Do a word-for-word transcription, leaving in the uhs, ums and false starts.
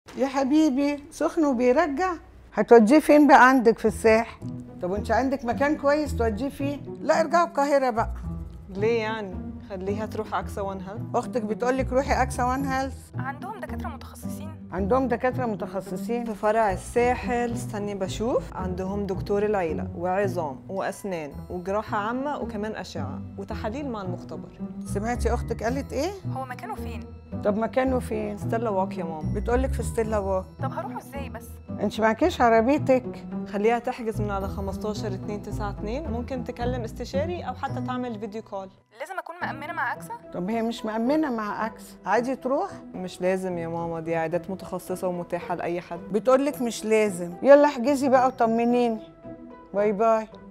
يا حبيبي سخن وبيرجع. هتوديه فين بقى عندك في الساحل؟ طب وانت عندك مكان كويس توديه فيه؟ لا ارجعوا القاهرة بقى. ليه يعني؟ خليها تروح أكسا وان هيلث. اختك بتقولك روحي اكسا وان هيلث. عندهم دكاترة متخصصين. عندهم دكاترة متخصصين في فرع الساحل استني بشوف، عندهم دكتور العيلة وعظام وأسنان وجراحة عامة وكمان أشعة وتحاليل مع المختبر. سمعتي اختك قالت ايه؟ هو مكانه فين؟ طب مكانه فين؟ ستيلا واك يا ماما. بتقولك في ستيلا واك. طب هروحه ازاي بس؟ انت معكيش عربيتك؟ خليها تحجز من على خمستاشر اتنين تسعة اتنين، ممكن تكلم استشاري أو حتى تعمل فيديو كول. لازم اكون مأمنة مع اكسا؟ طب هي مش مأمنة مع اكسا، عادي تروح. مش لازم يا ماما، دي عيادات متخصصة ومتاحة لأي حد. بتقولك مش لازم. يلا احجزي بقى وطمنيني. باي باي.